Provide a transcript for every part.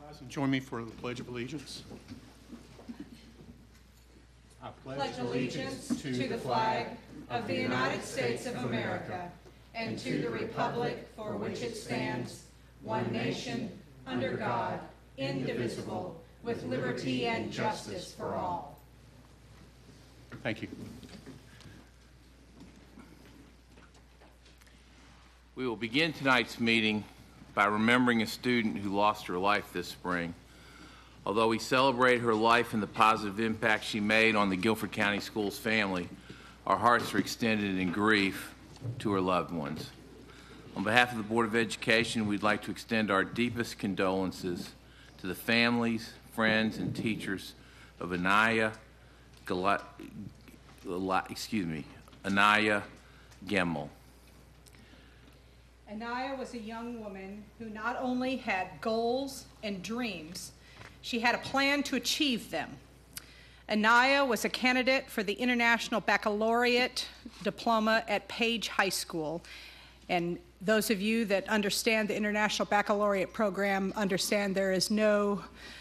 Rise and join me for the Pledge of Allegiance. I pledge allegiance to the flag of the United States of America and to the republic for which it stands, one nation, under God, indivisible, with liberty and justice for all. Thank you. We will begin tonight's meeting by remembering a student who lost her life this spring. Although we celebrate her life and the positive impact she made on the Guilford County Schools family, our hearts are extended in grief to her loved ones. On behalf of the Board of Education, we'd like to extend our deepest condolences to the families, friends, and teachers of Anaya Gemmel. Anaya was a young woman who not only had goals and dreams, she had a plan to achieve them. Anaya was a candidate for the International Baccalaureate Diploma at Page High School. And those of you that understand the International Baccalaureate program understand there is no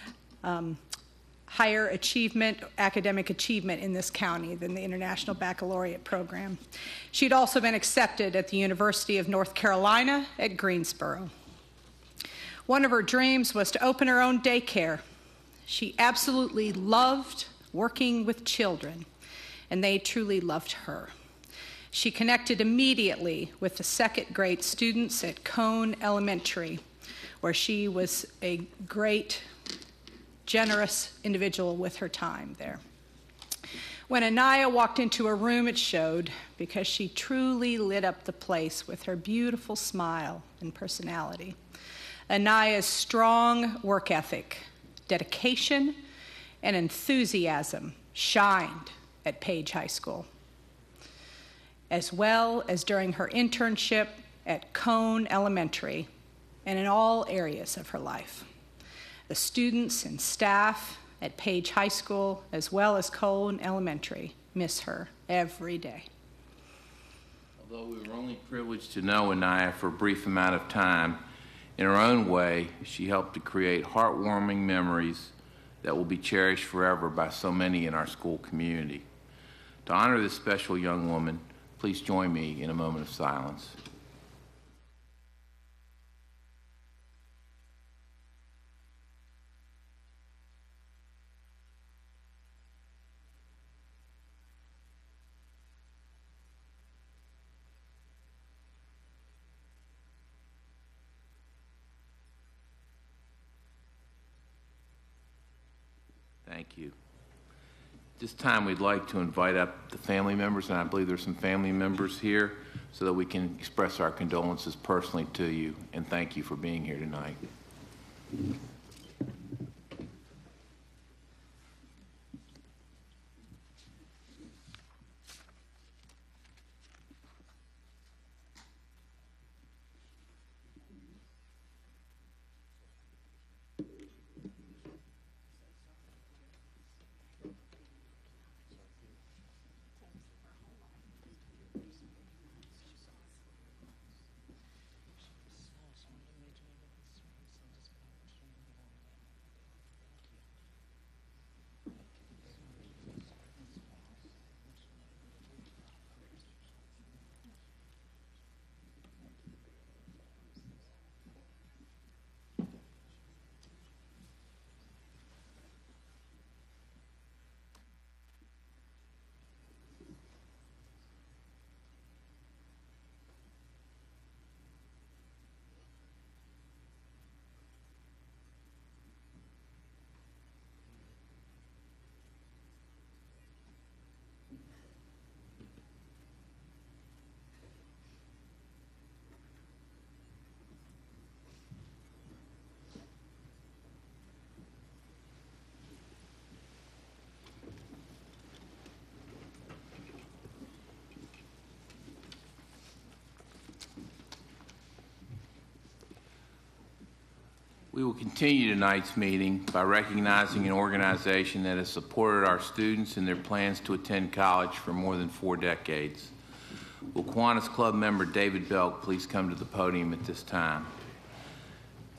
higher achievement, academic achievement in this county than the International Baccalaureate program. She'd also been accepted at the University of North Carolina at Greensboro. One of her dreams was to open her own daycare. She absolutely loved working with children, and they truly loved her. She connected immediately with the second grade students at Cone Elementary, where she was a great, generous individual with her time there. When Anaya walked into a room, it showed, because she truly lit up the place with her beautiful smile and personality. Anaya's strong work ethic, dedication, and enthusiasm shined at Page High School, as well as during her internship at Cone Elementary and in all areas of her life. The students and staff at Page High School, as well as Cone Elementary, miss her every day. Although we were only privileged to know Anaya for a brief amount of time, in her own way, she helped to create heartwarming memories that will be cherished forever by so many in our school community. To honor this special young woman, please join me in a moment of silence. Thank you. This time we'd like to invite up the family members, and I believe there's some family members here, so that we can express our condolences personally to you and thank you for being here tonight. We will continue tonight's meeting by recognizing an organization that has supported our students in their plans to attend college for more than 4 decades. Will Kiwanis Club member David Belk please come to the podium at this time?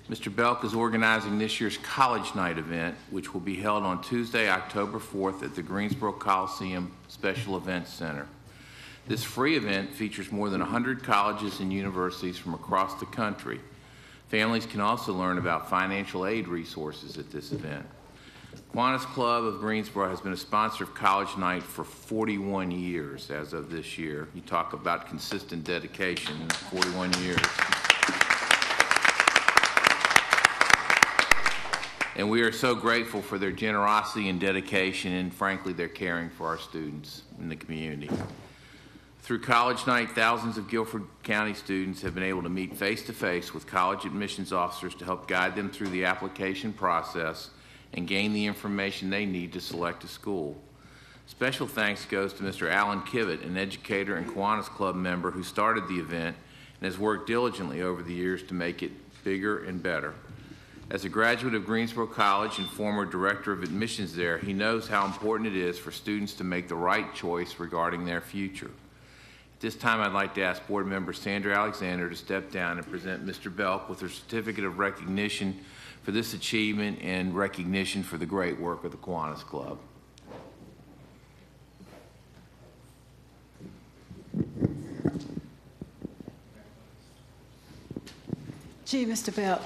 Mr. Belk is organizing this year's College Night event, which will be held on Tuesday, October 4th at the Greensboro Coliseum Special Events Center. This free event features more than 100 colleges and universities from across the country. Families can also learn about financial aid resources at this event. Kiwanis Club of Greensboro has been a sponsor of College Night for 41 years as of this year. You talk about consistent dedication in 41 years. And we are so grateful for their generosity and dedication, and frankly, their caring for our students in the community. Through College Night, thousands of Guilford County students have been able to meet face-to-face with college admissions officers to help guide them through the application process and gain the information they need to select a school. Special thanks goes to Mr. Alan Kivett, an educator and Kiwanis Club member who started the event and has worked diligently over the years to make it bigger and better. As a graduate of Greensboro College and former director of admissions there, he knows how important it is for students to make the right choice regarding their future. At this time, I'd like to ask Board Member Sandra Alexander to step down and present Mr. Belk with her certificate of recognition for this achievement and recognition for the great work of the Kiwanis Club. Gee, Mr. Belk,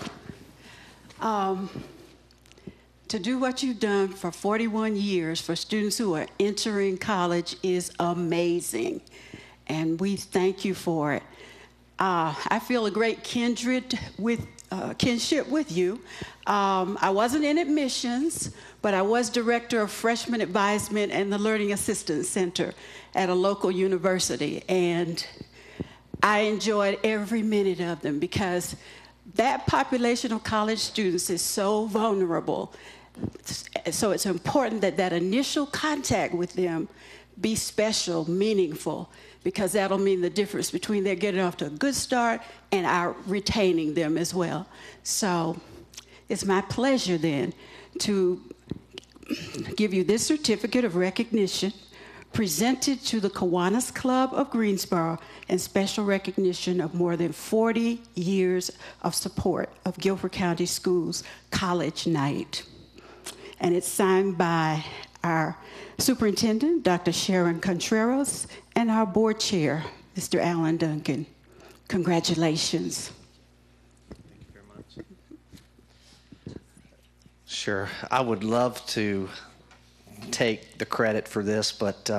to do what you've done for 41 years for students who are entering college is amazing, and we thank you for it. I feel a great kinship with you. I wasn't in admissions, but I was director of freshman advisement and the Learning Assistance Center at a local university, and I enjoyed every minute of them because that population of college students is so vulnerable. So it's important that that initial contact with them be special, meaningful, because that'll mean the difference between their getting off to a good start and our retaining them as well. So it's my pleasure then to give you this certificate of recognition presented to the Kiwanis Club of Greensboro in special recognition of more than 40 years of support of Guilford County Schools College Night. And it's signed by our superintendent, Dr. Sharon Contreras, and our board chair, Mr. Alan Duncan. Congratulations. Thank you very much. Sure. I would love to take the credit for this, but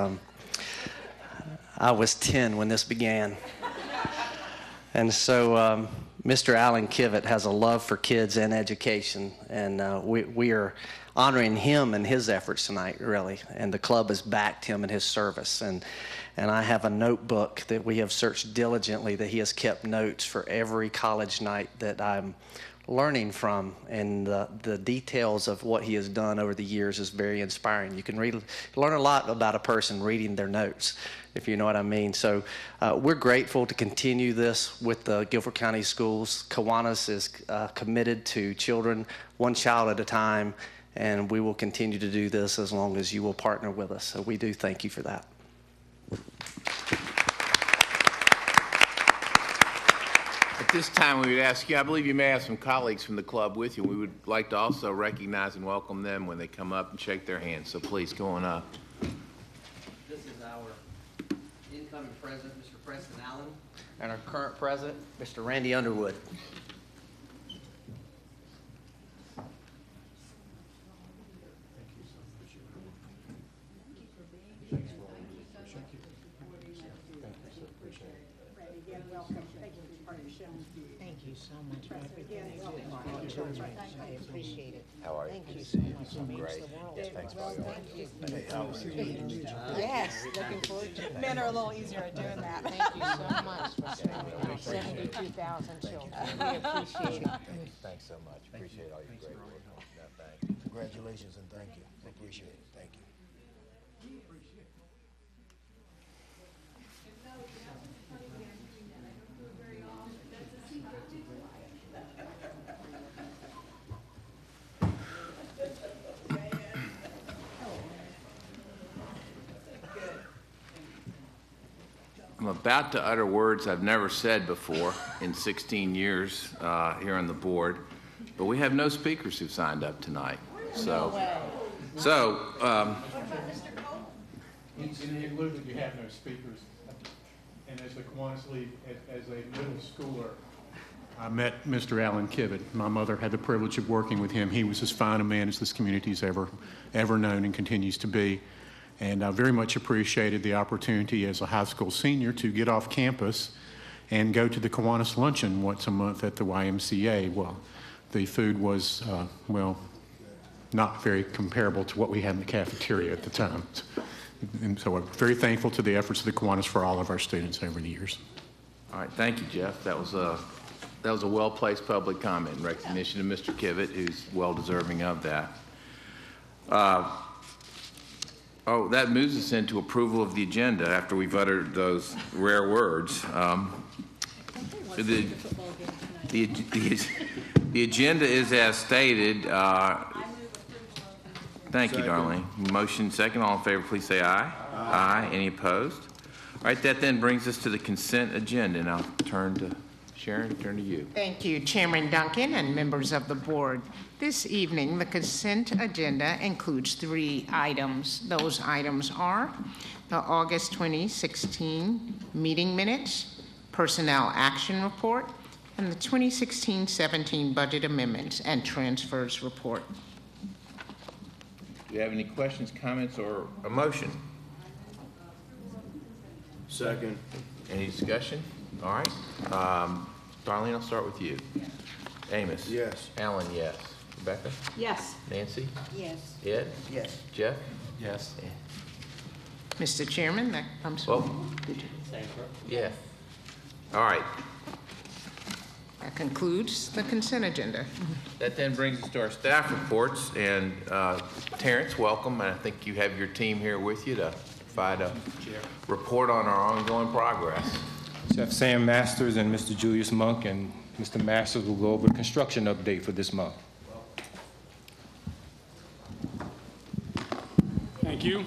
I was 10 when this began. And so Mr. Alan Kivett has a love for kids and education, and we are honoring him and his efforts tonight, really. And the club has backed him in his service. And I have a notebook that we have searched diligently that he has kept notes for every college night that I'm learning from, and the details of what he has done over the years is very inspiring. You can learn a lot about a person reading their notes, if you know what I mean. So we're grateful to continue this with the Guilford County Schools. Kiwanis is committed to children, one child at a time, and we will continue to do this as long as you will partner with us. So we do thank you for that. At this time, we would ask you, I believe you may have some colleagues from the club with you. We would like to also recognize and welcome them when they come up and shake their hands. So please, go on up. This is our incoming president, Mr. Preston Allen, and our current president, Mr. Randy Underwood. Thank you so much for everything you do for our children. I appreciate it. How are you? Thank you so much. It means Great. the world. Yes, thanks for all your work. Thank you. Yes, looking forward to it. Men are a little easier at doing that. Thank you so much for serving our 72,000 children. We appreciate it. Thanks so much. Appreciate all your great work. No, thanks. Congratulations and thank you. Appreciate it. Thank you. I'm about to utter words I've never said before in 16 years here on the board. But we have no speakers who've signed up tonight. So, Included, you have no speakers. And as the Kiwanis lead, as a middle schooler, I met Mr. Alan Kivett. My mother had the privilege of working with him. He was as fine a man as this community's ever known and continues to be. And I very much appreciated the opportunity as a high school senior to get off campus and go to the Kiwanis Luncheon once a month at the YMCA. Well, the food was, not very comparable to what we had in the cafeteria at the time. And so I'm very thankful to the efforts of the Kiwanis for all of our students over the years. all right, thank you, Jeff. That was a well-placed public comment in recognition of Mr. Kivett, who's well-deserving of that. That moves us into approval of the agenda after we've uttered those rare words. The agenda is as stated. Thank you, Darlene. Motion second. All in favor, please say aye. Aye. Any opposed? All right, that then brings us to the consent agenda, and I'll turn to Sharon, turn to you. Thank you, Chairman Duncan and members of the board. This evening, the consent agenda includes 3 items. Those items are the August 2016 meeting minutes, personnel action report, and the 2016-17 budget amendments and transfers report. Do you have any questions, comments, or a motion? Second. Any discussion? All right. Darlene, I'll start with you. Amos? Yes. Alan, yes. Rebecca? Yes. Nancy? Yes. Ed? Yes. Jeff? Yes. Mr. Chairman, I'm sorry. Well, yeah. All right. That concludes the consent agenda. That then brings us to our staff reports. And Terrence, welcome. And I think you have your team here with you to provide a report on our ongoing progress. Chef Sam Masters and Mr. Julius Monk and Mr. Masters will go over the construction update for this month. Thank you.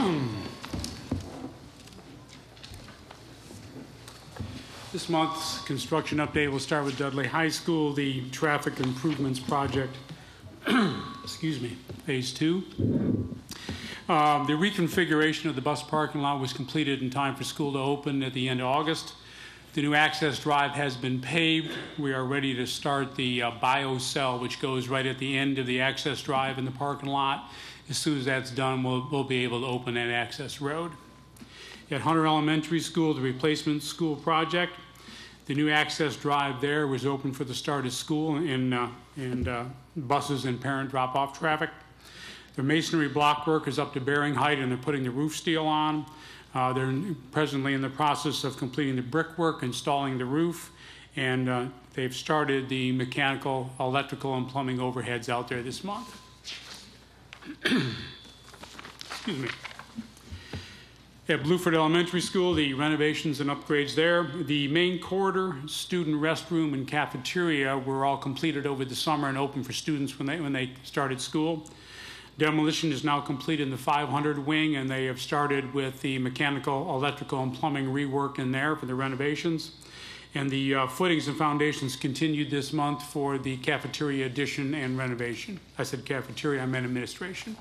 This month's construction update will start with Dudley High School, the traffic improvements project, excuse me, phase 2. The reconfiguration of the bus parking lot was completed in time for school to open at the end of August. The new access drive has been paved. We are ready to start the bio cell, which goes right at the end of the access drive in the parking lot. As soon as that's done, we'll be able to open that access road. At Hunter Elementary School, the replacement school project, the new access drive there was open for the start of school and buses and parent drop-off traffic. The masonry block work is up to bearing height and they're putting the roof steel on. They're presently in the process of completing the brickwork, installing the roof, and they've started the mechanical, electrical, and plumbing overheads out there this month. Excuse me. At Blueford Elementary School, the renovations and upgrades there. The main corridor, student restroom, and cafeteria were all completed over the summer and open for students when they started school. Demolition is now complete in the 500 wing, and they have started with the mechanical, electrical, and plumbing rework in there for the renovations. And the footings and foundations continued this month for the cafeteria addition and renovation. I said cafeteria, I meant administration.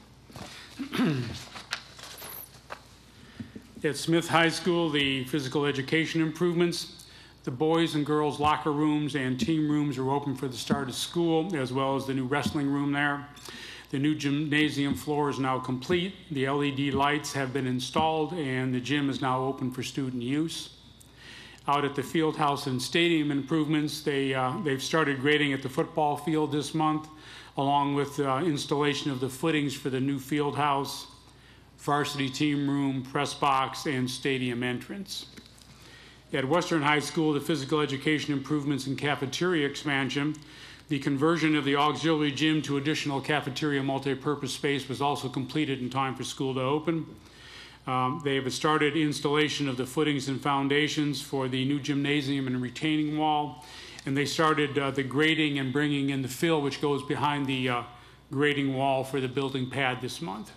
At Smith High School, the physical education improvements, the boys and girls locker rooms and team rooms are open for the start of school, as well as the new wrestling room there. The new gymnasium floor is now complete. The LED lights have been installed, and the gym is now open for student use. Out at the field house and stadium improvements, they've started grading at the football field this month, along with installation of the footings for the new field house, varsity team room, press box, and stadium entrance. At Western High School, the physical education improvements and cafeteria expansion, the conversion of the auxiliary gym to additional cafeteria multi-purpose space was also completed in time for school to open. They have started installation of the footings and foundations for the new gymnasium and retaining wall, and they started the grading and bringing in the fill, which goes behind the grading wall for the building pad this month.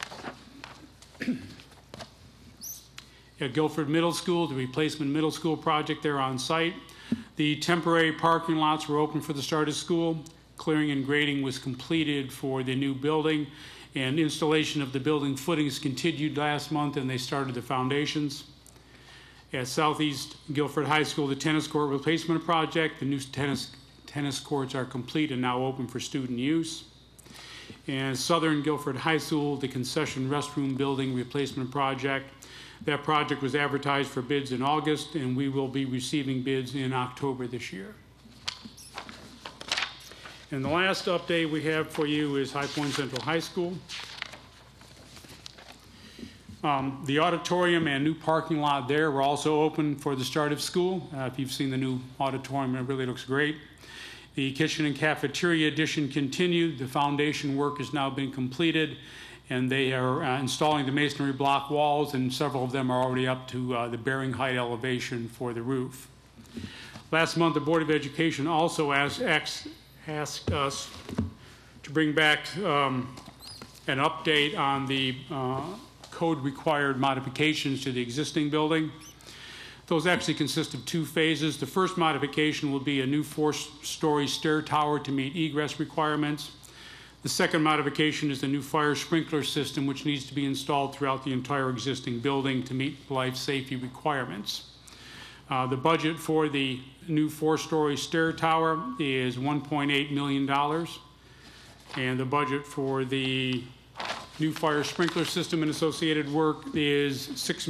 At Guilford Middle School, the replacement middle school project there on site. The temporary parking lots were open for the start of school. Clearing and grading was completed for the new building, and installation of the building footings continued last month, and they started the foundations. At Southeast Guilford High School, the tennis court replacement project, the new tennis courts are complete and now open for student use. And Southern Guilford High School, the concession restroom building replacement project. That project was advertised for bids in August, and we will be receiving bids in October this year. And the last update we have for you is High Point Central High School. The auditorium and new parking lot there were also open for the start of school. If you've seen the new auditorium, it really looks great. The kitchen and cafeteria addition continued. The foundation work has now been completed, and they are installing the masonry block walls, and several of them are already up to the bearing height elevation for the roof. Last month, the Board of Education also asked us to bring back an update on the code-required modifications to the existing building. Those actually consist of two phases. The first modification will be a new 4-story stair tower to meet egress requirements. The second modification is the new fire sprinkler system, which needs to be installed throughout the entire existing building to meet life safety requirements. The budget for the new 4-story stair tower is $1.8 million, and the budget for the new fire sprinkler system and associated work is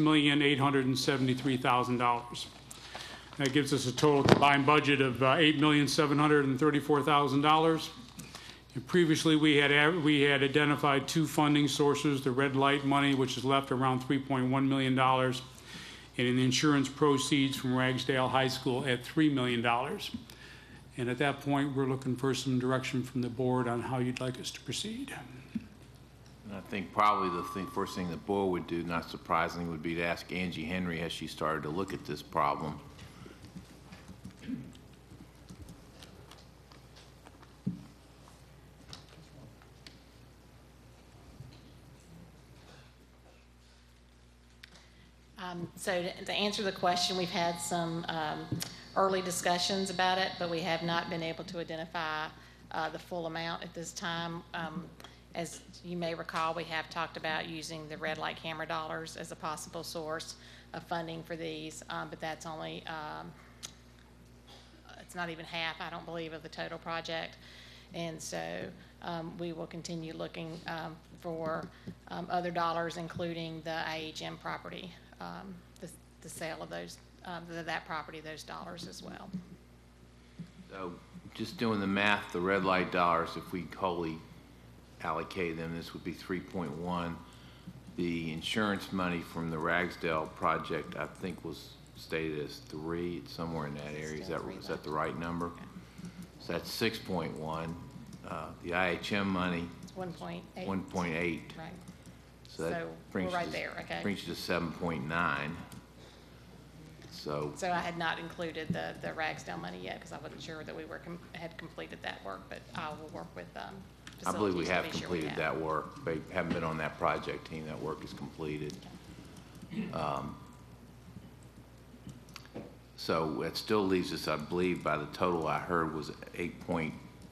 $6,873,000. That gives us a total combined budget of $8,734,000. Previously, we had identified two funding sources: the red light money, which is left around $3.1 million, and in insurance proceeds from Ragsdale High School at $3 million. And at that point, we're looking for some direction from the board on how you'd like us to proceed. And I think probably the first thing the board would do, not surprisingly, would be to ask Angie Henry, has she started to look at this problem? So to answer the question, we've had some early discussions about it, but we have not been able to identify the full amount at this time. As you may recall, we have talked about using the red light camera dollars as a possible source of funding for these, but that's only, it's not even half, I don't believe, of the total project. And so we will continue looking for other dollars, including the IHM property, the sale of those, that property, those dollars as well. So just doing the math, the red light dollars, if we wholly allocate them, this would be 3.1. The insurance money from the Ragsdale project, I think, was stated as 3. It's somewhere in that area. Is that the right number? Okay. So that's 6.1. The IHM money, 1.8. 1.8. Right. So that brings we're right there. Okay. Brings you to 7.9. So I had not included the Ragsdale money yet because I wasn't sure that we had completed that work, but I will work with I believe we have completed that work. They haven't been on that project team. That work is completed. Okay. So it still leaves us, I believe, by the total I heard was 8.7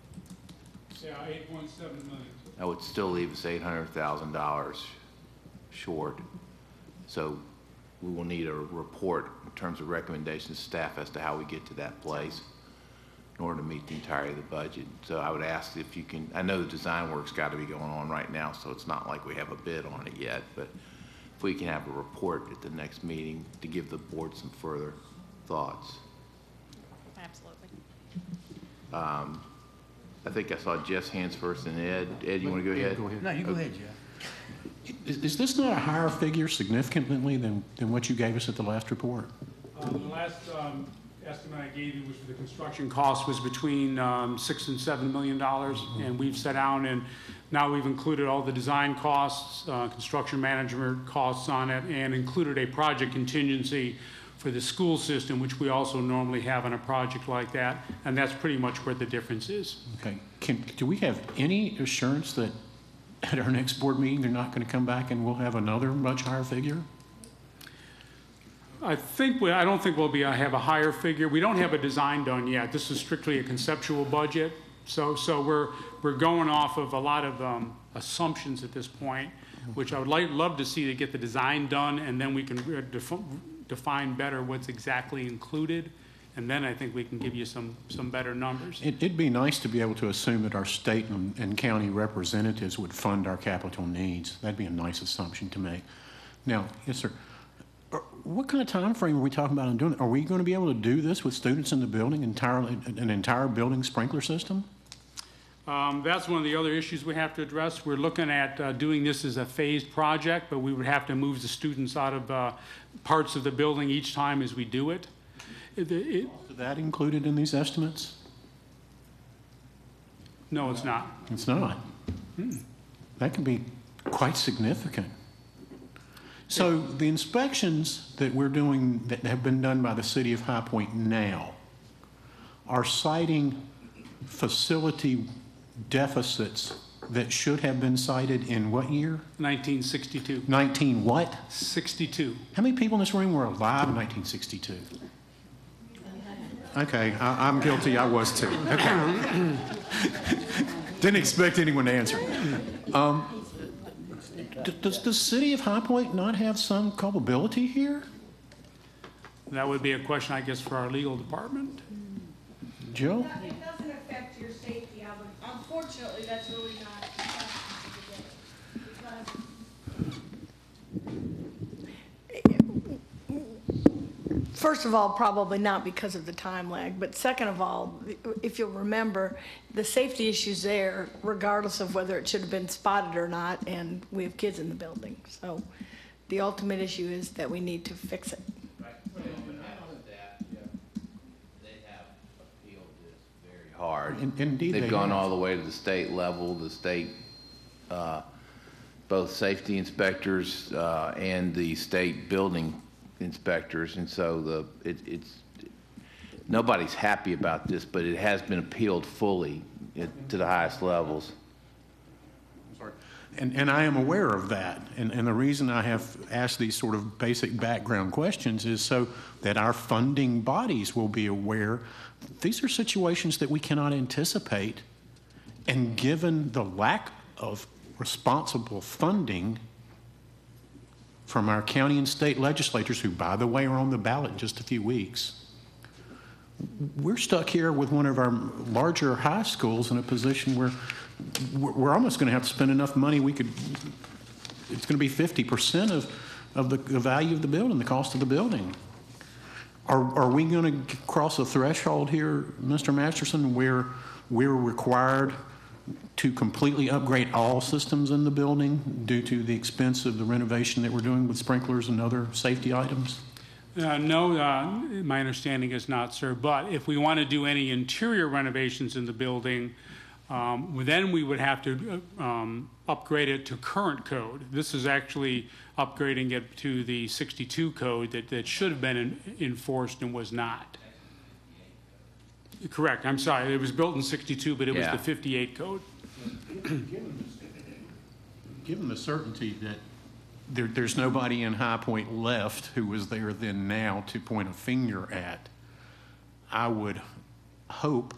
million. That would still leave us $800,000 short. So we will need a report in terms of recommendations to staff as to how we get to that place in order to meet the entirety of the budget. So I would ask if you can, I know the design work's got to be going on right now, so it's not like we have a bid on it yet, but if we can have a report at the next meeting to give the board some further thoughts. Absolutely. I think I saw Jeff's hands first and Ed. Ed, you want to go ahead? Go ahead. No, you go ahead, Jeff. Is this not a higher figure significantly than what you gave us at the last report? The last estimate I gave you was for the construction cost was between $6 and $7 million, and we've sat down and now we've included all the design costs, construction management costs on it, and included a project contingency for the school system, which we also normally have on a project like that, and that's pretty much where the difference is. Okay. Do we have any assurance that at our next board meeting they're not going to come back and we'll have another much higher figure? I don't think we'll have a higher figure. We don't have a design done yet. This is strictly a conceptual budget, So we're going off of a lot of assumptions at this point, which I would love to see to get the design done, and then we can define better what's exactly included, and then I think we can give you some better numbers. It'd be nice to be able to assume that our state and county representatives would fund our capital needs. That'd be a nice assumption to make. Now, yes, sir. What kind of time frame are we talking about on doing it? Are we going to be able to do this with students in the building, an entire building sprinkler system? That's one of the other issues we have to address. We're looking at doing this as a phased project, but we would have to move the students out of parts of the building each time as we do it. Is that included in these estimates? No, it's not. It's not. That can be quite significant. So the inspections that we're doing that have been done by the City of High Point now are citing facility deficits that should have been cited in what year? 1962. 19 what? 62. How many people in this room were alive in 1962? Okay, I'm guilty. I was too. Okay. Didn't expect anyone to answer. Does the City of High Point not have some culpability here? That would be a question, I guess, for our legal department. Jill? It doesn't affect your safety. Unfortunately, that's really not First of all, probably not because of the time lag, but second of all, if you'll remember, the safety issues there, regardless of whether it should have been spotted or not, and we have kids in the building. So the ultimate issue is that we need to fix it. Right. Well, and not only that, they have appealed this very hard. Indeed, They've gone all the way to the state level, the state, both safety inspectors and the state building inspectors, and so it's nobody's happy about this, but it has been appealed fully to the highest levels. Sorry. And I am aware of that, and the reason I have asked these sort of basic background questions is so that our funding bodies will be aware these are situations that we cannot anticipate, and given the lack of responsible funding from our county and state legislatures, who, by the way, are on the ballot in just a few weeks, we're stuck here with one of our larger high schools in a position where we're almost going to have to spend enough money it's going to be 50% of the value of the building, the cost of the building. Are we going to cross a threshold here, Mr. Masterson, where we're required to completely upgrade all systems in the building due to the expense of the renovation that we're doing with sprinklers and other safety items? No, my understanding is not, sir. But if we want to do any interior renovations in the building, then we would have to upgrade it to current code. This is actually upgrading it to the 62 code that should have been enforced and was not. Correct. I'm sorry. It was built in 62, but it was the 58 code. Given the certainty that there's nobody in High Point left who was there then now to point a finger at, I would hope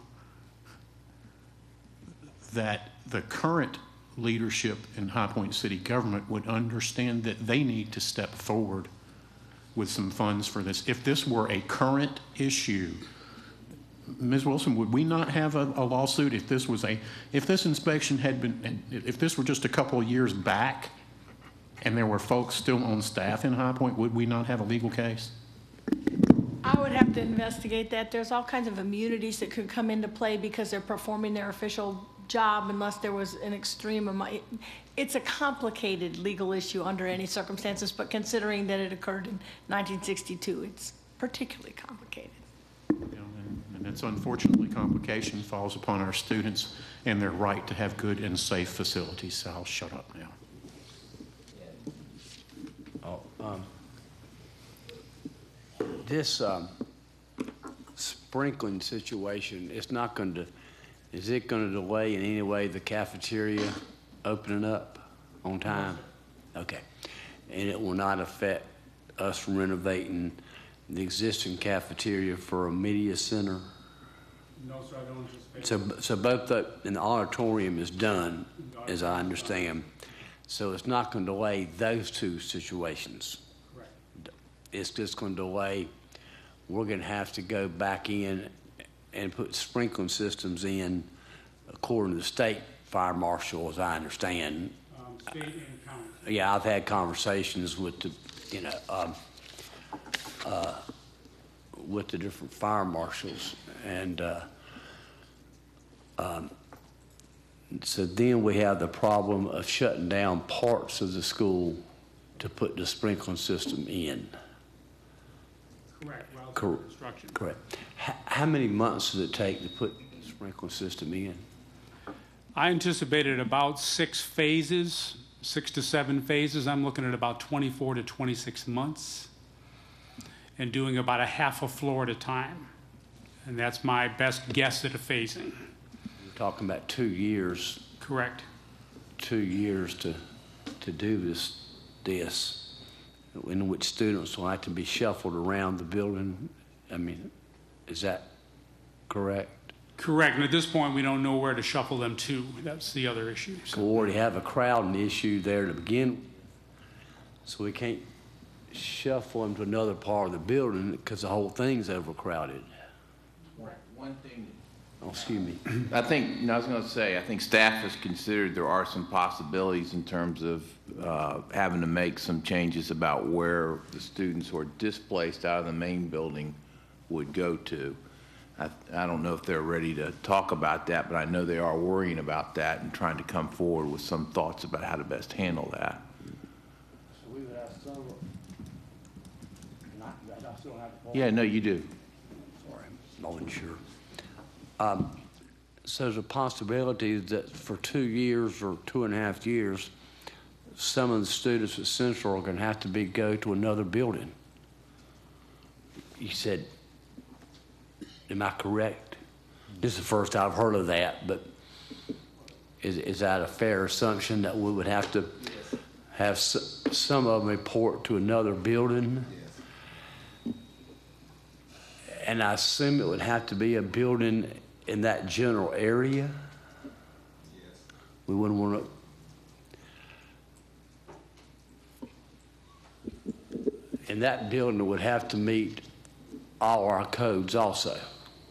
that the current leadership in High Point City government would understand that they need to step forward with some funds for this. If this were a current issue, Ms. Wilson, would we not have a lawsuit if this inspection had been, if this were just a couple of years back and there were folks still on staff in High Point, would we not have a legal case? I would have to investigate that. There's all kinds of immunities that could come into play because they're performing their official job unless there was an extreme amount. It's a complicated legal issue under any circumstances, but considering that it occurred in 1962, it's particularly complicated. And it's unfortunately complication falls upon our students and their right to have good and safe facilities. So I'll shut up now. This sprinkling situation, is it going to delay in any way the cafeteria opening up on time? Okay. And it will not affect us renovating the existing cafeteria for a media center? No, sir, I don't anticipate. So both and the auditorium is done, as I understand. So it's not going to delay those two situations. Correct. It's just going to delay, we're going to have to go back in and put sprinkling systems in according to the state fire marshal, as I understand. State and county. Yeah, I've had conversations with the, with the different fire marshals, and so then we have the problem of shutting down parts of the school to put the sprinkling system in. Correct. Well, it's under construction. Correct. How many months does it take to put the sprinkling system in? I anticipated about 6 phases, 6 to 7 phases. I'm looking at about 24 to 26 months and doing about a half a floor at a time. And that's my best guess at a phasing. We're talking about 2 years. Correct. 2 years to do this, in which students will have to be shuffled around the building. I mean, is that correct? Correct. And at this point, we don't know where to shuffle them to. That's the other issue. So we already have a crowding issue there to begin with, so we can't shuffle them to another part of the building because the whole thing's overcrowded. Right. One thing. Oh, excuse me. I think, I was going to say, I think staff has considered there are some possibilities in terms of having to make some changes about where the students who are displaced out of the main building would go to. I don't know if they're ready to talk about that, but I know they are worrying about that and trying to come forward with some thoughts about how to best handle that. So we would have some. I still have to. Yeah, no, you do. Sorry, I wasn't sure. So there's a possibility that for 2 years or 2.5 years, some of the students at Central are going to have to go to another building. You said, am I correct? This is the first I've heard of that, but is that a fair assumption that we would have to have some of them report to another building? Yes. And I assume it would have to be a building in that general area? Yes. We wouldn't want to... And that building would have to meet all our codes also.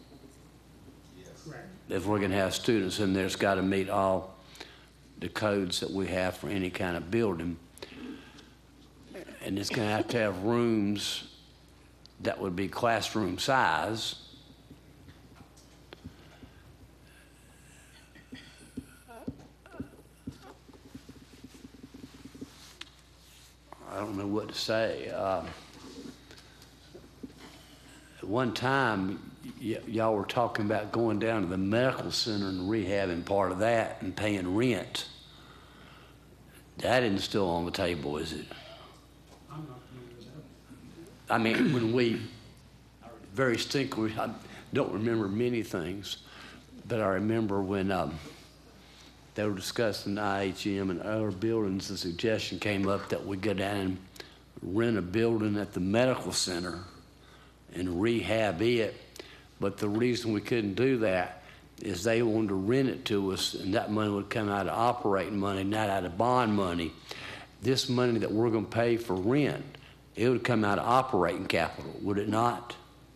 Yes. If we're going to have students in there, it's got to meet all the codes that we have for any kind of building. And it's going to have rooms that would be classroom size. I don't know what to say. At one time, y'all were talking about going down to the medical center and rehabbing part of that and paying rent. That isn't still on the table, is it? I'm not familiar with that. I mean, when we very distinctly, I don't remember many things, but I remember when they were discussing IHM and other buildings, the suggestion came up that we go down and rent a building at the medical center and rehab it. But the reason we couldn't do that is they wanted to rent it to us, and that money would come out of operating money, not out of bond money. This money that we're going to pay for rent, it would come out of operating capital, would it not?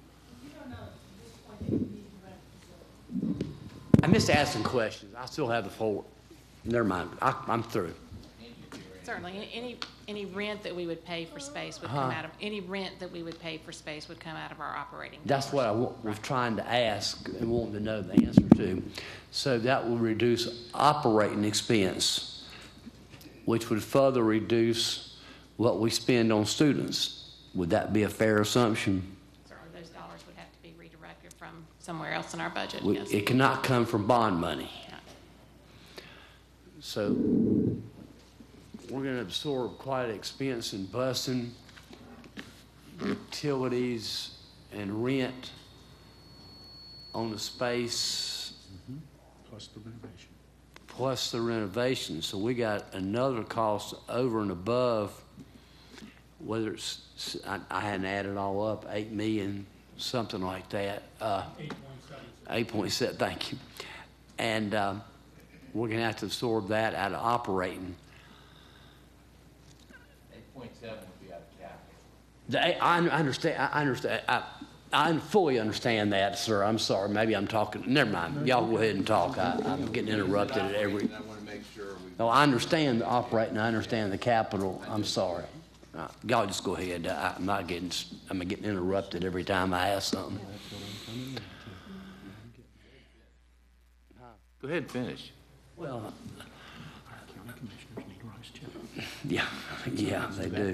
I'm just asking questions. I still have the floor. Never mind. I'm through. Certainly, any rent that we would pay for space would come out of, any rent that we would pay for space would come out of our operating. That's what I was trying to ask and wanting to know the answer to. So that will reduce operating expense, which would further reduce what we spend on students. Would that be a fair assumption? Certainly, those dollars would have to be redirected from somewhere else in our budget. Yes. It cannot come from bond money. Yeah. So we're going to absorb quite an expense in busing, utilities, and rent on the space. Mm-hmm. Plus the renovation. Plus the renovation. So we got another cost over and above, whether it's, I hadn't added all up, $8 million, something like that. 8.7. 8.7, thank you. And we're going to have to absorb that out of operating. 8.7 would be out of capital. I understand. I fully understand that, sir. I'm sorry. Maybe I'm talking. Never mind. Y'all go ahead and talk. I'm getting interrupted at every. I want to make sure we. No, I understand the operating. I understand the capital. I'm sorry. Y'all just go ahead. I'm getting interrupted every time I ask something. Go ahead and finish. Well, County commissioners need rice check. yeah, they do.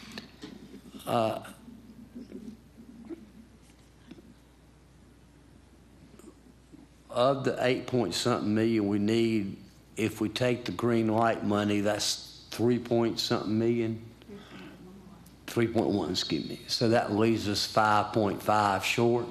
Of the 8-point-something million we need, if we take the green light money, that's 3-point-something million. 3.1, excuse me. So that leaves us 5.5 short.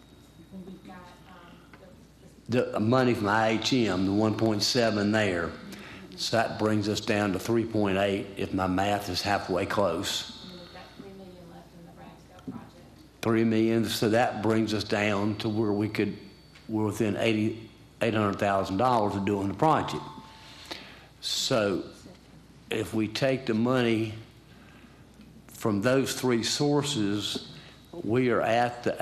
The money from IHM, the 1.7 there. So that brings us down to 3.8 if my math is halfway close. And we've got $3 million left in the Ragsdale project. 3 million, so that brings us down to where we're within $800,000 of doing the project. So if we take the money from those three sources, we are at the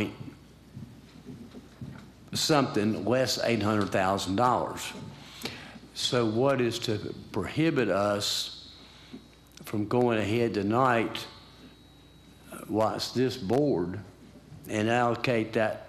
8-point-something less $800,000. So what is to prohibit us from going ahead tonight, watch this board, and allocate that,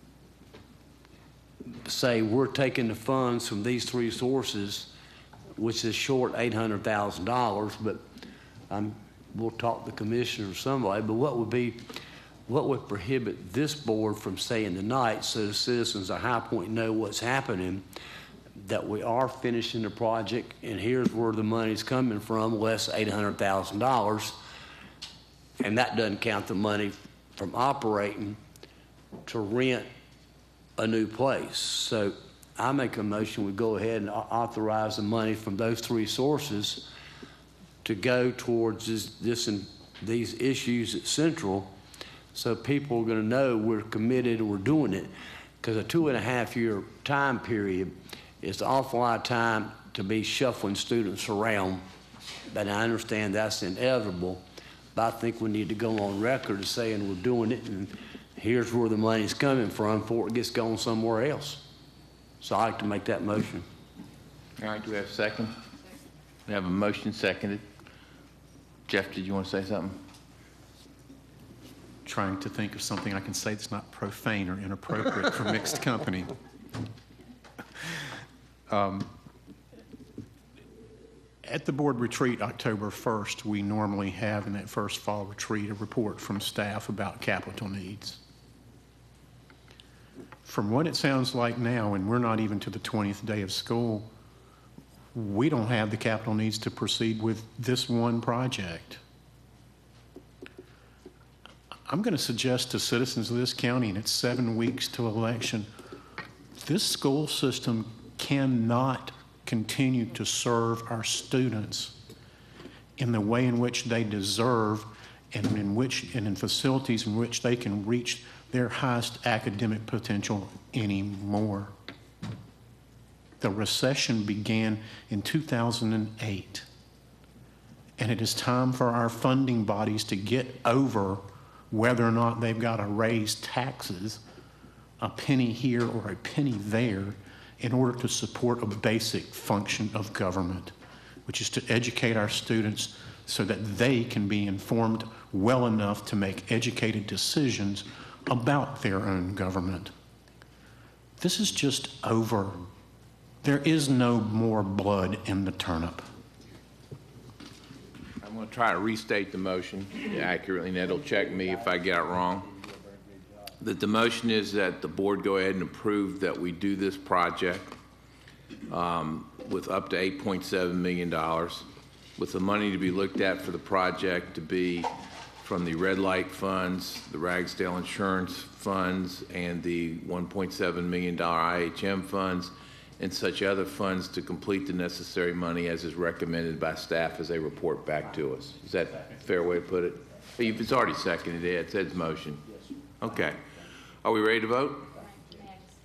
say we're taking the funds from these three sources, which is short $800,000, but we'll talk to the commissioner some way, but what would prohibit this board from saying tonight, so the citizens of High Point know what's happening, that we are finishing the project and here's where the money's coming from, less $800,000, and that doesn't count the money from operating to rent a new place. So I make a motion we go ahead and authorize the money from those three sources to go towards this and these issues at Central, so people are going to know we're committed and we're doing it, because a 2.5-year time period is an awful lot of time to be shuffling students around. But I understand that's inevitable, but I think we need to go on record as saying we're doing it and here's where the money's coming from before it gets going somewhere else. So I'd like to make that motion. All right, do we have a second? We have a motion seconded. Jeff, did you want to say something? Trying to think of something I can say that's not profane or inappropriate for mixed company. At the board retreat October 1st, we normally have in that first fall retreat a report from staff about capital needs. From what it sounds like now, and we're not even to the 20th day of school, we don't have the capital needs to proceed with this one project. I'm going to suggest to citizens of this county, and it's 7 weeks to election, this school system cannot continue to serve our students in the way in which they deserve and in facilities in which they can reach their highest academic potential anymore. The recession began in 2008, and it is time for our funding bodies to get over whether or not they've got to raise taxes a penny here or a penny there in order to support a basic function of government, which is to educate our students so that they can be informed well enough to make educated decisions about their own government. This is just over. There is no more blood in the turnip. I'm going to try to restate the motion accurately. Ned will check me if I get it wrong. That the motion is that the board go ahead and approve that we do this project with up to $8.7 million, with the money to be looked at for the project to be from the red light funds, the Ragsdale insurance funds, and the $1.7 million IHM funds, and such other funds to complete the necessary money as is recommended by staff as they report back to us. Is that a fair way to put it? It's already seconded, Ed. It's Ed's motion. Okay. Are we ready to vote?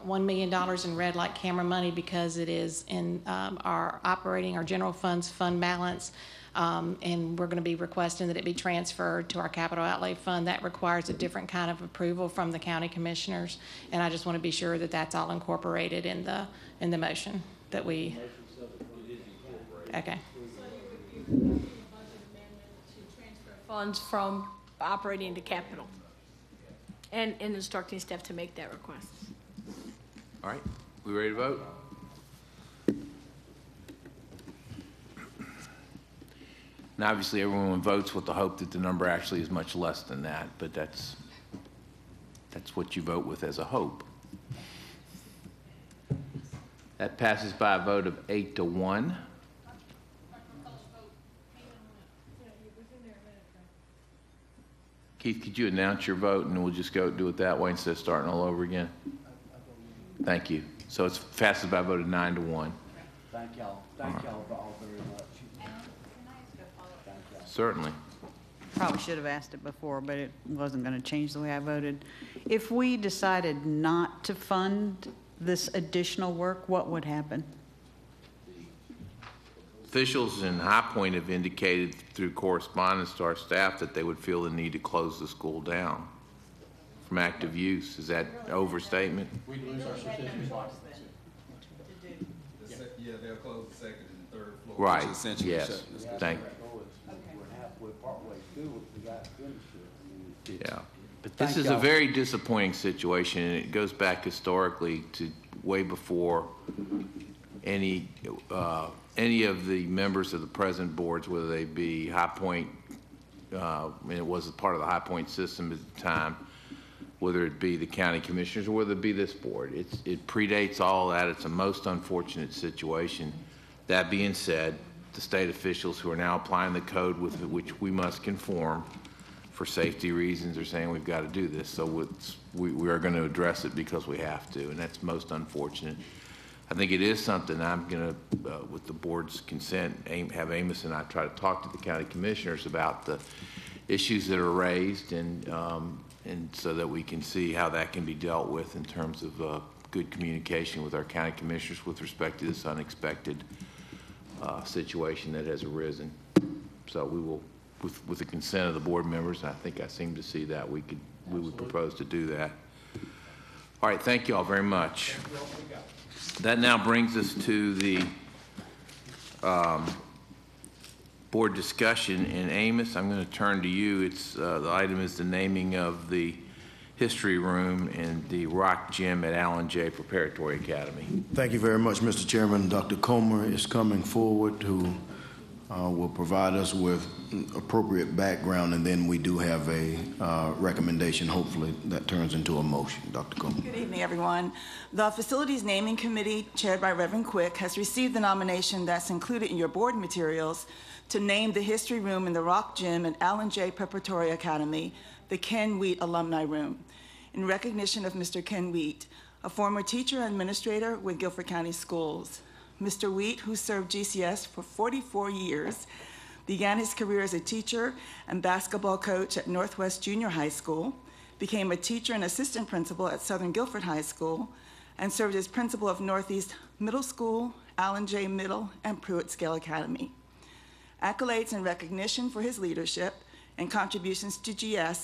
$1 million in red light camera money because it is in our general funds fund balance. And we're going to be requesting that it be transferred to our capital outlay fund. That requires a different kind of approval from the county commissioners. And I just want to be sure that that's all incorporated in the motion that we. Okay. Funds from operating to capital, and instructing staff to make that request. All right, we ready to vote? Now, obviously, everyone votes with the hope that the number actually is much less than that, but that's what you vote with as a hope. That passes by a vote of 8-1. Keith, could you announce your vote, and we'll just go do it that way instead of starting all over again? Thank you. So it passes by a vote of 9-1. Thank y'all. Thank y'all all very much. Certainly. Probably should have asked it before, but it wasn't going to change the way I voted. If we decided not to fund this additional work, what would happen? Officials in High Point have indicated through correspondence to our staff that they would feel the need to close the school down from active use. Is that an overstatement? We'd lose our certificate of occupancy. Yeah, they'll close the second and third floor. Right, yes. Thank you. Yeah. But this is a very disappointing situation, and it goes back historically to way before any of the members of the present boards, whether they be High Point, and it was a part of the High Point system at the time, whether it be the county commissioners or whether it be this board. It predates all that. It's a most unfortunate situation. That being said, the state officials who are now applying the code with which we must conform for safety reasons are saying we've got to do this. So we are going to address it because we have to, and that's most unfortunate. I think it is something I'm going to, with the board's consent, have Amos and I try to talk to the county commissioners about the issues that are raised, and so that we can see how that can be dealt with in terms of good communication with our county commissioners with respect to this unexpected situation that has arisen. So we will, with the consent of the board members, and I think I seem to see that we would propose to do that. All right, thank you all very much. That now brings us to the board discussion. And Amos, I'm going to turn to you. The item is the naming of the history room and the rock gym at Allen J. Preparatory Academy. Thank you very much, Mr. Chairman. Dr. Comer is coming forward, who will provide us with appropriate background, and then we do have a recommendation, hopefully, that turns into a motion. Dr. Comer. Good evening, everyone. The Facilities Naming Committee, chaired by Reverend Quick, has received the nomination that's included in your board materials to name the history room in the rock gym at Allen J. Preparatory Academy the Ken Wheat Alumni Room, in recognition of Mr. Ken Wheat, a former teacher and administrator with Guilford County Schools. Mr. Wheat, who served GCS for 44 years, began his career as a teacher and basketball coach at Northwest Junior High School, became a teacher and assistant principal at Southern Guilford High School, and served as principal of Northeast Middle School, Allen J. Middle, and Pruitt Scale Academy. Accolades and recognition for his leadership and contributions to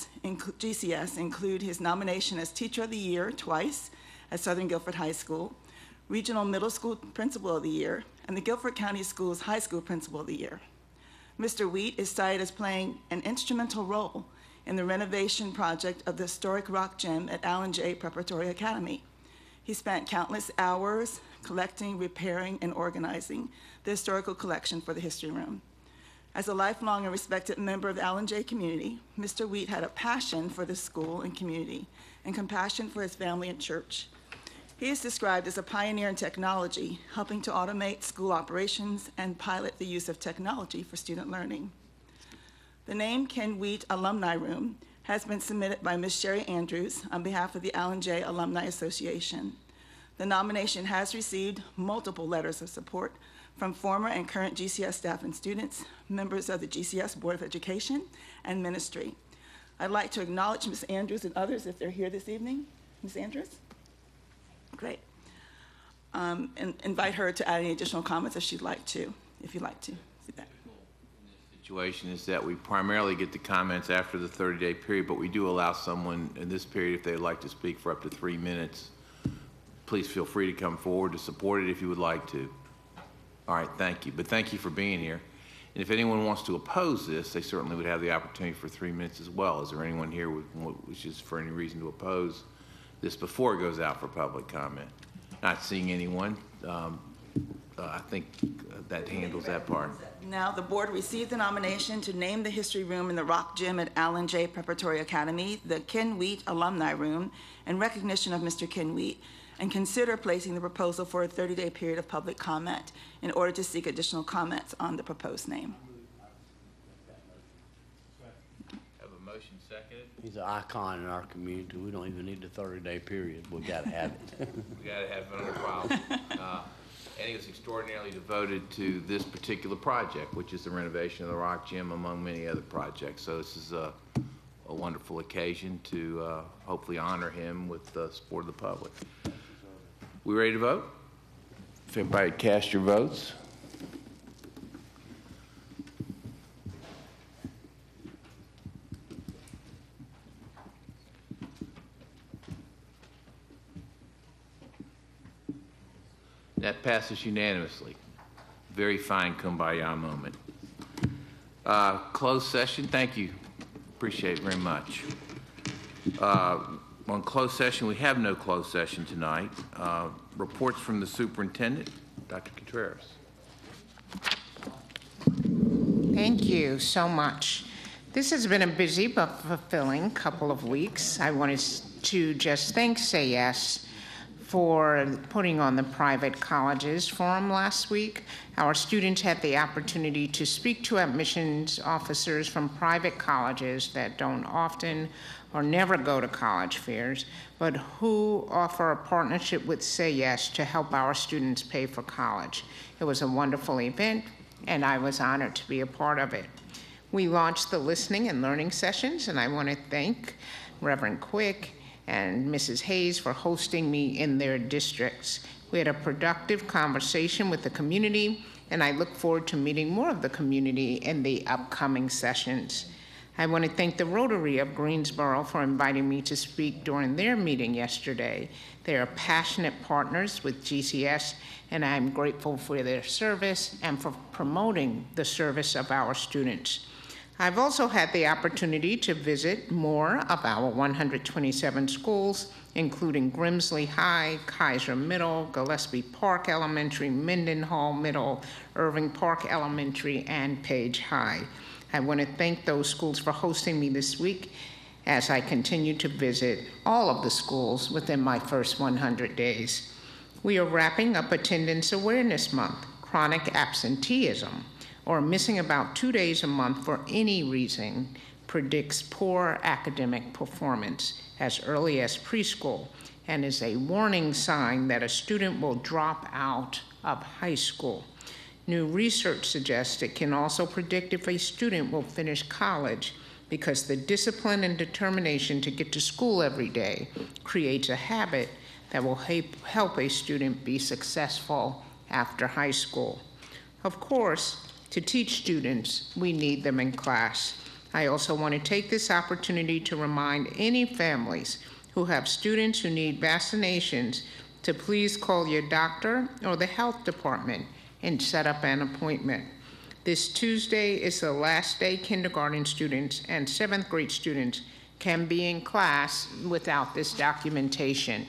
GCS include his nomination as Teacher of the Year twice at Southern Guilford High School, Regional Middle School Principal of the Year, and the Guilford County Schools High School Principal of the Year. Mr. Wheat is cited as playing an instrumental role in the renovation project of the historic rock gym at Allen J. Preparatory Academy. He spent countless hours collecting, repairing, and organizing the historical collection for the history room. As a lifelong and respected member of the Allen J. community, Mr. Wheat had a passion for the school and community and compassion for his family and church. He is described as a pioneer in technology, helping to automate school operations and pilot the use of technology for student learning. The name Ken Wheat Alumni Room has been submitted by Ms. Sherry Andrews on behalf of the Allen J. Alumni Association. The nomination has received multiple letters of support from former and current GCS staff and students, members of the GCS Board of Education and Ministry. I'd like to acknowledge Ms. Andrews and others if they're here this evening. Ms. Andrews? Great. And invite her to add any additional comments if you'd like to. See that. Situation is that we primarily get the comments after the 30-day period, but we do allow someone in this period, if they'd like to speak for up to 3 minutes, please feel free to come forward to support it if you would like to. All right, thank you. But thank you for being here. And if anyone wants to oppose this, they certainly would have the opportunity for 3 minutes as well. Is there anyone here which is for any reason to oppose this before it goes out for public comment? Not seeing anyone. I think that handles that part. Now, the board received the nomination to name the history room in the Rock Gym at Alan J. Preparatory Academy the Ken Wheat Alumni Room in recognition of Mr. Ken Wheat, and consider placing the proposal for a 30-day period of public comment in order to seek additional comments on the proposed name. Have a motion seconded. He's an icon in our community. We don't even need the 30-day period. We got to have it. We got to have it under file. And he was extraordinarily devoted to this particular project, which is the renovation of the Rock Gym, among many other projects. So this is a wonderful occasion to hopefully honor him with the support of the public. We ready to vote? If everybody cast your votes. That passes unanimously. Very fine kumbaya moment. Closed session, thank you. Appreciate it very much. On closed session, we have no closed session tonight. Reports from the superintendent, Dr. Contreras. Thank you so much. This has been a busy but fulfilling couple of weeks. I wanted to just thank Say Yes for putting on the Private Colleges Forum last week. Our students had the opportunity to speak to admissions officers from private colleges that don't often or never go to college fairs, but who offer a partnership with Say Yes to help our students pay for college. It was a wonderful event, and I was honored to be a part of it. We launched the listening and learning sessions, and I want to thank Reverend Quick and Mrs. Hayes for hosting me in their districts. We had a productive conversation with the community, and I look forward to meeting more of the community in the upcoming sessions. I want to thank the Rotary of Greensboro for inviting me to speak during their meeting yesterday. They are passionate partners with GCS, and I'm grateful for their service and for promoting the service of our students. I've also had the opportunity to visit more of our 127 schools, including Grimsley High, Kaiser Middle, Gillespie Park Elementary, Mendenhall Middle, Irving Park Elementary, and Page High. I want to thank those schools for hosting me this week as I continue to visit all of the schools within my first 100 days. We are wrapping up Attendance Awareness Month, chronic absenteeism, or missing about 2 days a month for any reason, predicts poor academic performance as early as preschool and is a warning sign that a student will drop out of high school. New research suggests it can also predict if a student will finish college because the discipline and determination to get to school every day creates a habit that will help a student be successful after high school. Of course, to teach students, we need them in class. I also want to take this opportunity to remind any families who have students who need vaccinations to please call your doctor or the health department and set up an appointment. This Tuesday is the last day kindergarten students and 7th grade students can be in class without this documentation.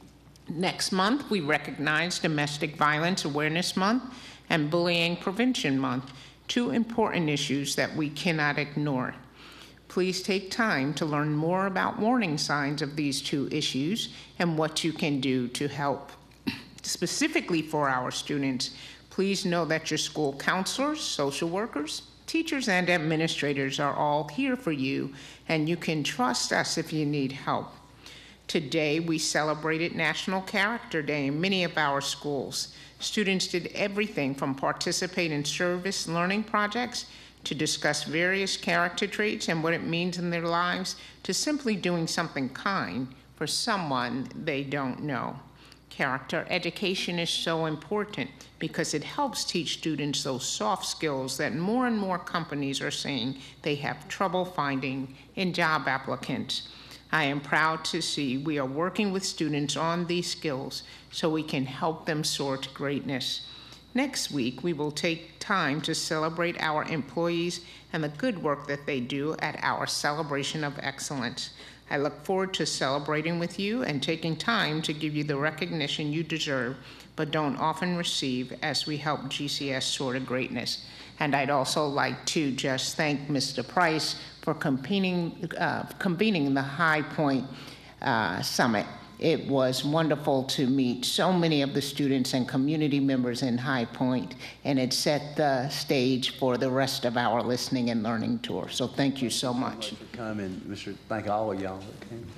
Next month, we recognize Domestic Violence Awareness Month and Bullying Prevention Month, two important issues that we cannot ignore. Please take time to learn more about warning signs of these two issues and what you can do to help. Specifically for our students, please know that your school counselors, social workers, teachers, and administrators are all here for you, and you can trust us if you need help. Today, we celebrated National Character Day in many of our schools. Students did everything from participate in service learning projects to discuss various character traits and what it means in their lives to simply doing something kind for someone they don't know. character. Education is so important because it helps teach students those soft skills that more and more companies are saying they have trouble finding in job applicants. I am proud to see we are working with students on these skills so we can help them soar to greatness. Next week, we will take time to celebrate our employees and the good work that they do at our Celebration of Excellence. I look forward to celebrating with you and taking time to give you the recognition you deserve, but don't often receive as we help GCS soar to greatness. And I'd also like to just thank Mr. Price for convening the High Point Summit. It was wonderful to meet so many of the students and community members in High Point, and it set the stage for the rest of our listening and learning tour. So thank you so much. For coming, Mr. Thank all of y'all that came.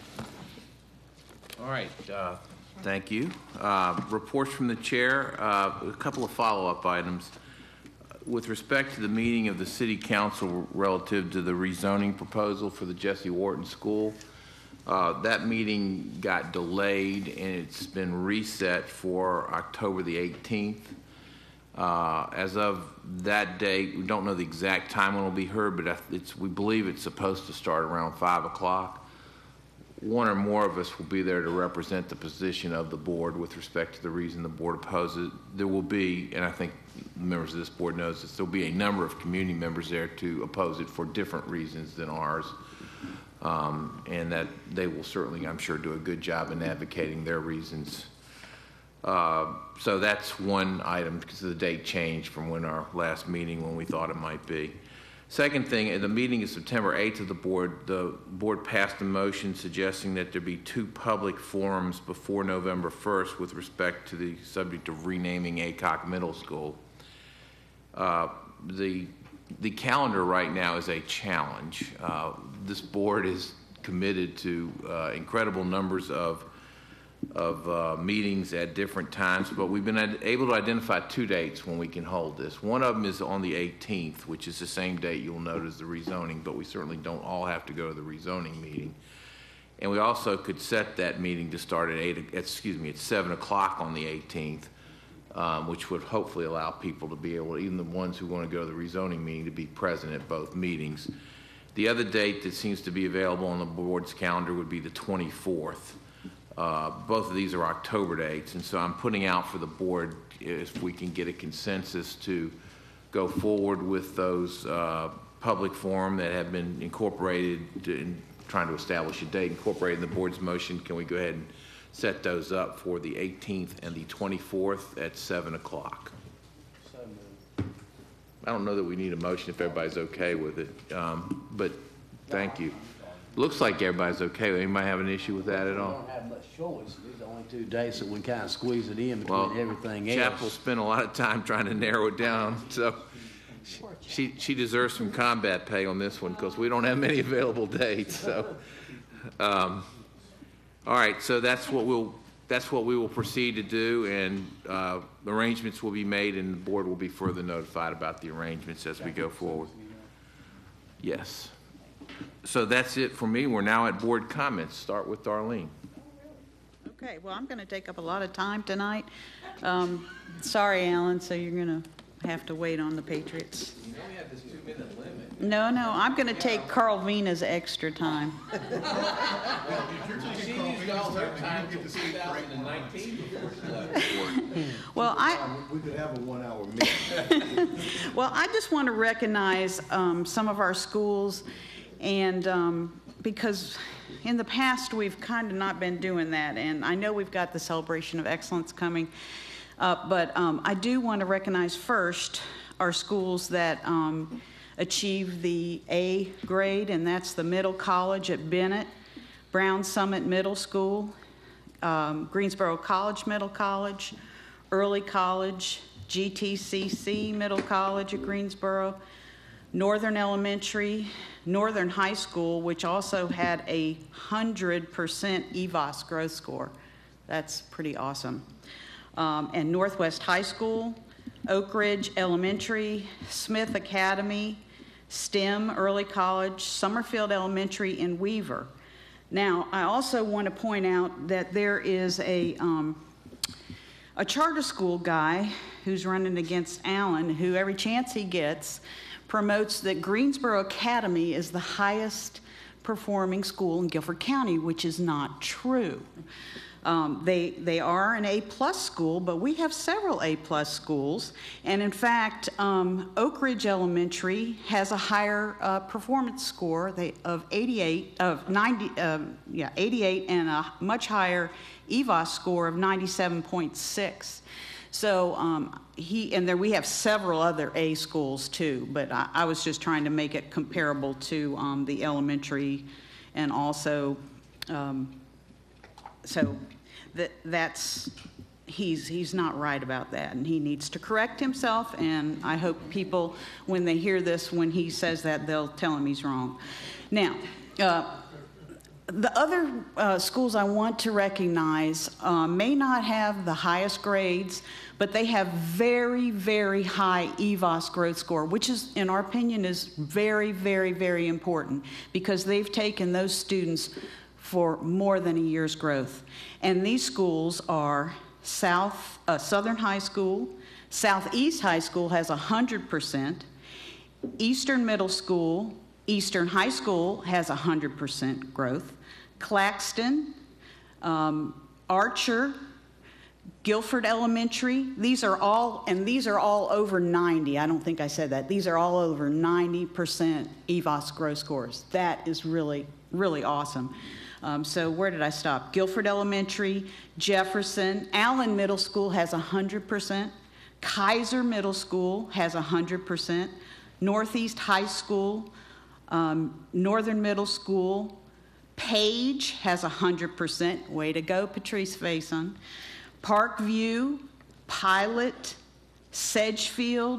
All right, thank you. Reports from the chair, a couple of follow-up items. With respect to the meeting of the City Council relative to the rezoning proposal for the Jesse Wharton School, that meeting got delayed and it's been reset for October the 18th. As of that date, we don't know the exact time when it will be heard, but we believe it's supposed to start around 5 o'clock. One or more of us will be there to represent the position of the board with respect to the reason the board opposes it. There will be, and I think members of this board knows this, there will be a number of community members there to oppose it for different reasons than ours. And that they will certainly, I'm sure, do a good job in advocating their reasons. So that's one item because the date changed from when our last meeting when we thought it might be. Second thing, at the meeting of September 8th of the board passed a motion suggesting that there be 2 public forums before November 1st with respect to the subject of renaming Aycock Middle School. The calendar right now is a challenge. This board is committed to incredible numbers of meetings at different times, but we've been able to identify 2 dates when we can hold this. One of them is on the 18th, which is the same date you'll note as the rezoning, but we certainly don't all have to go to the rezoning meeting. And we also could set that meeting to start at 7 o'clock on the 18th, which would hopefully allow people to be able, even the ones who want to go to the rezoning meeting, to be present at both meetings. The other date that seems to be available on the board's calendar would be the 24th. Both of these are October dates, and so I'm putting out for the board if we can get a consensus to go forward with those public forum that have been incorporated in trying to establish a date incorporated in the board's motion. Can we go ahead and set those up for the 18th and the 24th at 7 o'clock? I don't know that we need a motion if everybody's okay with it, but thank you. Looks like everybody's okay. Anybody have an issue with that at all? We don't have much choice. These are only 2 days that we kind of squeeze it in between everything else. Chapel spent a lot of time trying to narrow it down, so she deserves some combat pay on this one because we don't have many available dates. So, all right. So that's what we will proceed to do, and arrangements will be made, and the board will be further notified about the arrangements as we go forward. Yes. So that's it for me. We're now at board comments. Start with Darlene. Okay, well, I'm going to take up a lot of time tonight. Sorry, Alan, so you're going to have to wait on the Patriots. You know we have this 2-minute limit. No, I'm going to take Carl Vina's extra time. She used all her time to 2019 before she left. Well, we could have a 1-hour meeting. Well, I just want to recognize some of our schools, and because in the past we've kind of not been doing that, and I know we've got the Celebration of Excellence coming, but I do want to recognize first our schools that achieve the A grade, and that's the Middle College at Bennett, Brown Summit Middle School, Greensboro College Middle College, Early College, GTCC Middle College at Greensboro, Northern Elementary, Northern High School, which also had a 100% EVOS growth score. That's pretty awesome. And Northwest High School, Oak Ridge Elementary, Smith Academy, STEM Early College, Summerfield Elementary, and Weaver. Now, I also want to point out that there is a charter school guy who's running against Allen, who every chance he gets promotes that Greensboro Academy is the highest performing school in Guilford County, which is not true. They are an A-plus school, but we have several A-plus schools. And in fact, Oak Ridge Elementary has a higher performance score of 88, and a much higher EVOS score of 97.6. So and there we have several other A schools too, but I was just trying to make it comparable to the elementary, and also so that's he's not right about that, and he needs to correct himself. And I hope people, when they hear this, when he says that, they'll tell him he's wrong. Now. The other schools I want to recognize may not have the highest grades, but they have very, very high EVOS growth score, which is, in our opinion, is very, very, very important, because they've taken those students for more than a year's growth. And these schools are Southern High School, Southeast High School has 100%, Eastern Middle School, Eastern High School has 100% growth. Claxton, Archer, Guilford Elementary, these are all over 90. I don't think I said that. These are all over 90% EVOS growth scores. That is really, really awesome. So where did I stop? Guilford Elementary, Jefferson, Allen Middle School has 100%. Kaiser Middle School has 100%. Northeast High School, Northern Middle School, Page has 100%. Way to go, Patrice Faison. Parkview, Pilot, Sedgefield,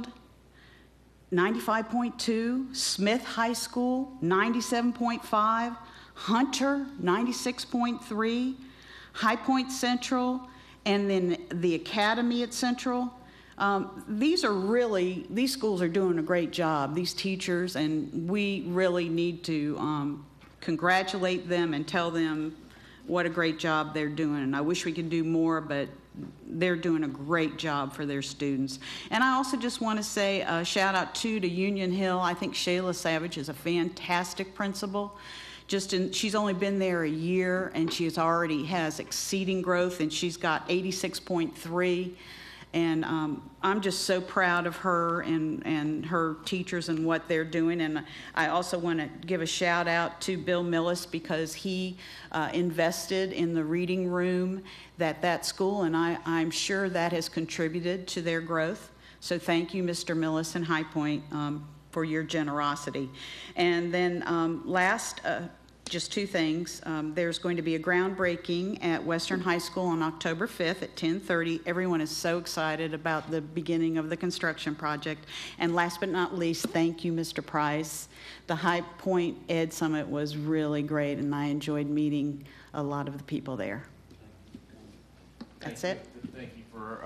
95.2. Smith High School, 97.5. Hunter, 96.3. High Point Central, and then the Academy at Central. These schools are doing a great job, these teachers, and we really need to congratulate them and tell them what a great job they're doing. And I wish we could do more, but they're doing a great job for their students. And I also just want to say a shout out to Union Hill. I think Shayla Savage is a fantastic principal. She's only been there a year, and she already has exceeding growth, and she's got 86.3. And I'm just so proud of her and her teachers and what they're doing. And I also want to give a shout out to Bill Millis, because he invested in the reading room at that school, and I'm sure that has contributed to their growth. So thank you, Mr. Millis and High Point, for your generosity. And then last, just two things. There's going to be a groundbreaking at Western High School on October 5th at 10:30. Everyone is so excited about the beginning of the construction project. And last but not least, thank you, Mr. Price. The High Point Ed Summit was really great, and I enjoyed meeting a lot of the people there. That's it. Thank you for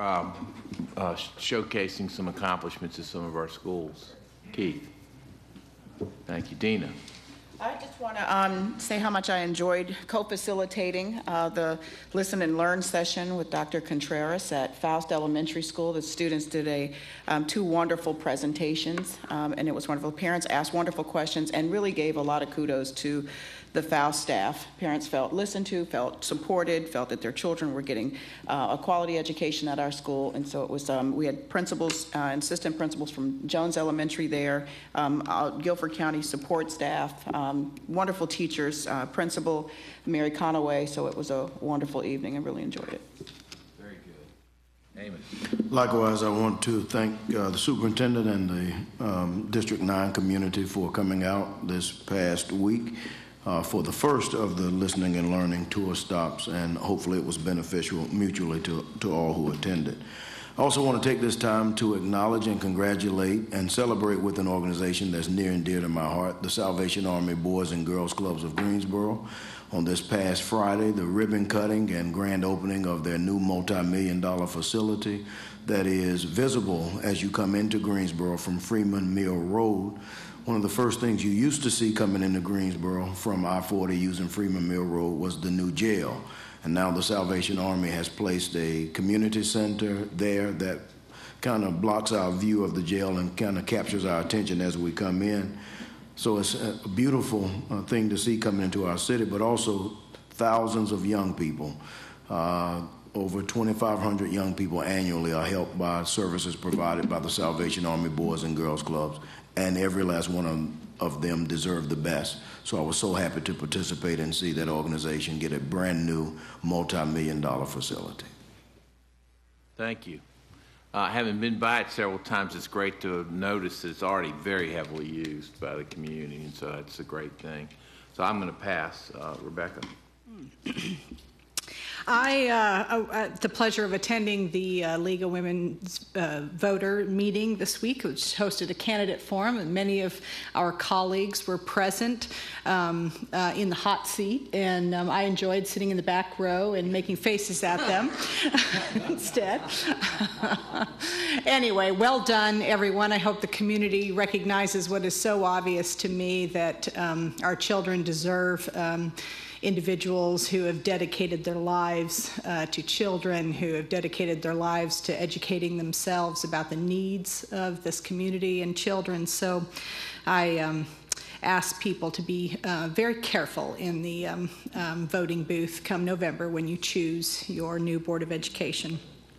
showcasing some accomplishments of some of our schools. Keith. Thank you. Dina. I just want to say how much I enjoyed co-facilitating the Listen and Learn session with Dr. Contreras at Faust Elementary School. The students did two wonderful presentations, and it was wonderful. Parents asked wonderful questions and really gave a lot of kudos to the Faust staff. Parents felt listened to, felt supported, felt that their children were getting a quality education at our school. And so it was, we had principals and assistant principals from Jones Elementary there, Guilford County support staff, wonderful teachers, Principal Mary Conaway. So it was a wonderful evening. I really enjoyed it. Very good. Amos. Likewise, I want to thank the superintendent and the District 9 community for coming out this past week for the first of the Listening and Learning tour stops, and hopefully it was beneficial mutually to all who attended. I also want to take this time to acknowledge and congratulate and celebrate with an organization that's near and dear to my heart, the Salvation Army Boys and Girls Clubs of Greensboro. On this past Friday, the ribbon cutting and grand opening of their new multi-million-dollar facility that is visible as you come into Greensboro from Freeman Mill Road one of the first things you used to see coming into Greensboro from I-40 using Freeman Mill Road was the new jail. And now the Salvation Army has placed a community center there that kind of blocks our view of the jail and kind of captures our attention as we come in. So it's a beautiful thing to see coming into our city, but also thousands of young people. Over 2,500 young people annually are helped by services provided by the Salvation Army Boys and Girls Clubs, and every last one of them deserve the best. So I was so happy to participate and see that organization get a brand new multi-million-dollar facility. Thank you. Having been by it several times, it's great to have noticed that it's already very heavily used by the community, and so that's a great thing. So I'm going to pass. Rebecca. I had the pleasure of attending the League of Women's Voter meeting this week, which hosted a candidate forum, and many of our colleagues were present in the hot seat, and I enjoyed sitting in the back row and making faces at them instead. Anyway, well done, everyone. I hope the community recognizes what is so obvious to me, that our children deserve individuals who have dedicated their lives to children, who have dedicated their lives to educating themselves about the needs of this community and children. So I ask people to be very careful in the voting booth come November when you choose your new Board of Education.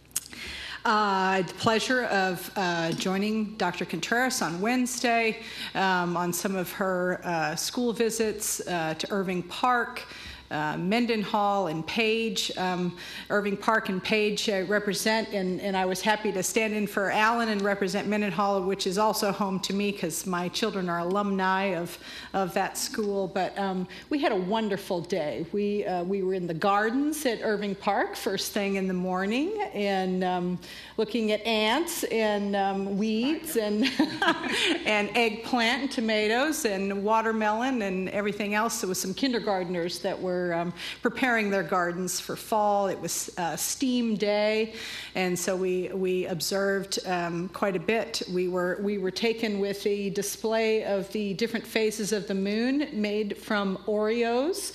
I had the pleasure of joining Dr. Contreras on Wednesday on some of her school visits to Irving Park, Mendenhall, and Page. Irving Park and Page represent, and I was happy to stand in for Alan and represent Mendenhall, which is also home to me because my children are alumni of that school. But we had a wonderful day. We were in the gardens at Irving Park first thing in the morning, and looking at ants and weeds and and eggplant and tomatoes and watermelon and everything else. There was some kindergartners that were preparing their gardens for fall. It was STEAM Day, and so we observed quite a bit. We were taken with a display of the different phases of the moon made from Oreos,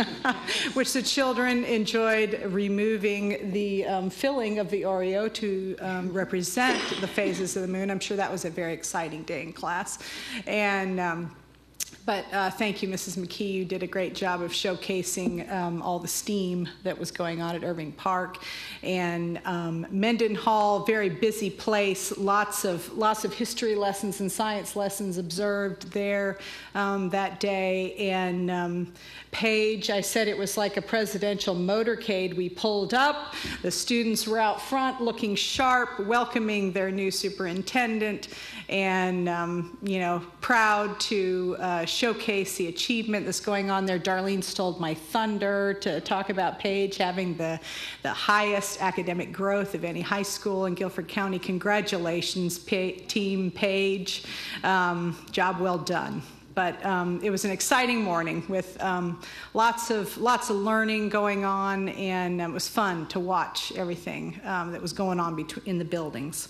which the children enjoyed removing the filling of the Oreo to represent the phases of the moon. I'm sure that was a very exciting day in class. And but thank you, Mrs. McKee. You did a great job of showcasing all the STEAM that was going on at Irving Park. And Mendenhall, very busy place. Lots of history lessons and science lessons observed there that day. And Page, I said it was like a presidential motorcade. We pulled up. The students were out front looking sharp, welcoming their new superintendent, and proud to showcase the achievement that's going on there. Darlene stole my thunder to talk about Page having the highest academic growth of any high school in Guilford County. Congratulations, Team Page. Job well done. But it was an exciting morning with lots of learning going on, and it was fun to watch everything that was going on in the buildings.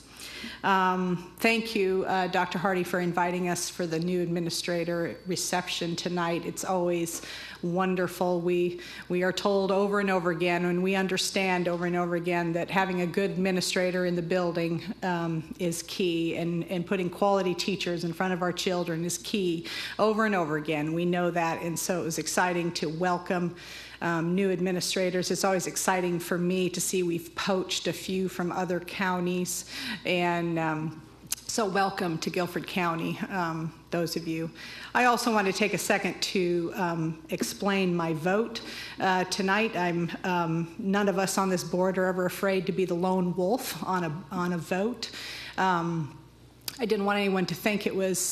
Thank you, Dr. Hardy, for inviting us for the new administrator reception tonight. It's always wonderful. We are told over and over again, and we understand over and over again, that having a good administrator in the building is key, and putting quality teachers in front of our children is key over and over again. We know that, and so it was exciting to welcome new administrators. It's always exciting for me to see we've poached a few from other counties, and so welcome to Guilford County, those of you. I also want to take a second to explain my vote tonight. None of us on this board are ever afraid to be the lone wolf on a vote. I didn't want anyone to think it was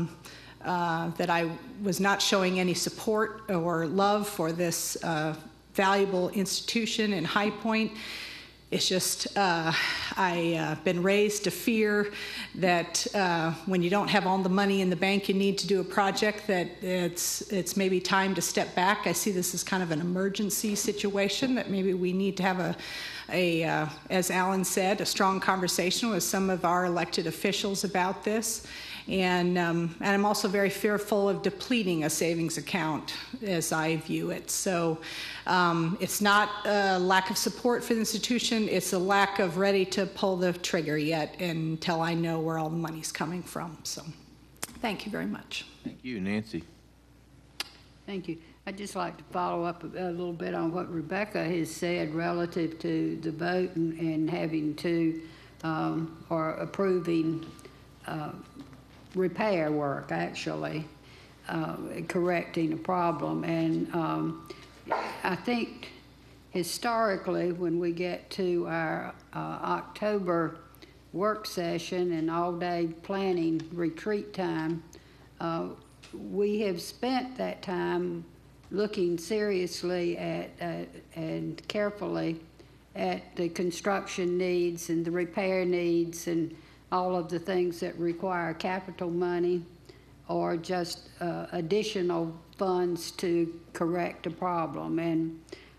that I was not showing any support or love for this valuable institution in High Point. It's just I've been raised to fear that when you don't have all the money in the bank you need to do a project, that it's maybe time to step back. I see this as kind of an emergency situation, that maybe we need to have as Alan said, a strong conversation with some of our elected officials about this. And I'm also very fearful of depleting a savings account as I view it. So it's not a lack of support for the institution, it's a lack of ready to pull the trigger yet until I know where all the money's coming from. So thank you very much. Thank you, Nancy. Thank you. I'd just like to follow up a little bit on what Rebecca has said relative to the vote and having to, or approving repair work, actually, correcting a problem. And I think historically, when we get to our October work session and all-day planning retreat time, we have spent that time looking seriously at and carefully at the construction needs and the repair needs and all of the things that require capital money or just additional funds to correct a problem. And